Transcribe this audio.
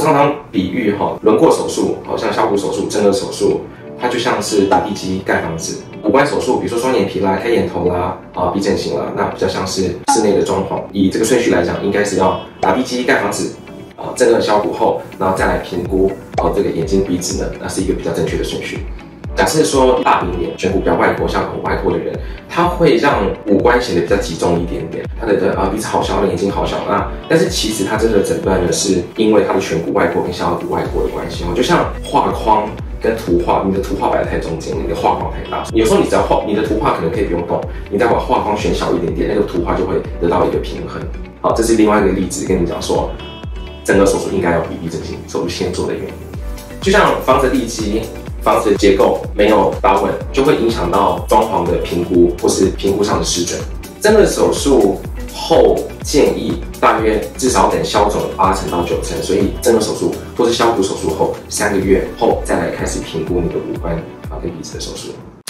常常比喻轮廓手术，像削骨手术、正颌手术，它就像是打地基盖房子。五官手术，比如说双眼皮啦、开眼头啦、鼻整形啦，那比较像是室内的装潢。以这个顺序来讲，应该是要打地基盖房子，正颌削骨后，然后再来评估这个眼睛鼻子呢，那是一个比较正确的顺序。假设说大饼脸、颧骨比较外扩、下颌外扩的人，他会让五官显得比较集中一点点。他的鼻子好小，他的眼睛好小啊，但是其实他真的诊断呢，是因为他的颧骨外扩跟下颌骨外扩的关系。就像画框跟图画，你的图画摆在太中间，你的画框太大。有时候你只要你的图画可能可以不用动，你再把画框选小一点点，那个图画就会得到一个平衡。好，这是另外一个例子，跟你讲说，整个手术应该要比鼻整形手术先做的原因。就像房子地基。房子的结构没有打稳，就会影响到装潢的评估或是评估上的失准。正颌手术后建议大约至少等消肿8成到9成，所以正颌手术或是削骨手术后3个月后再来开始评估你的五官跟鼻子的手术。